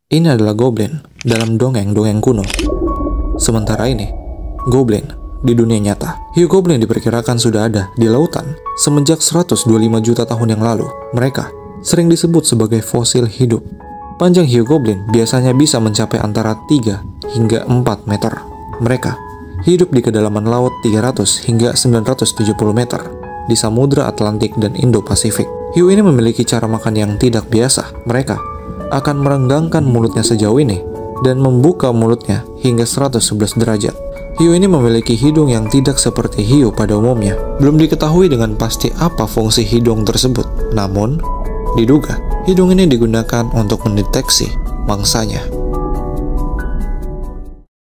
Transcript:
Ini adalah goblin dalam dongeng-dongeng kuno. Sementara ini, goblin di dunia nyata. Hiu goblin diperkirakan sudah ada di lautan semenjak 125 juta tahun yang lalu. Mereka sering disebut sebagai fosil hidup. Panjang hiu goblin biasanya bisa mencapai antara 3 hingga 4 meter. Mereka hidup di kedalaman laut 300 hingga 970 meter di Samudra Atlantik dan Indo-Pasifik. Hiu ini memiliki cara makan yang tidak biasa. Mereka akan merenggangkan mulutnya sejauh ini dan membuka mulutnya hingga 111 derajat. Hiu ini memiliki hidung yang tidak seperti hiu pada umumnya. Belum diketahui dengan pasti apa fungsi hidung tersebut. Namun, diduga hidung ini digunakan untuk mendeteksi mangsanya.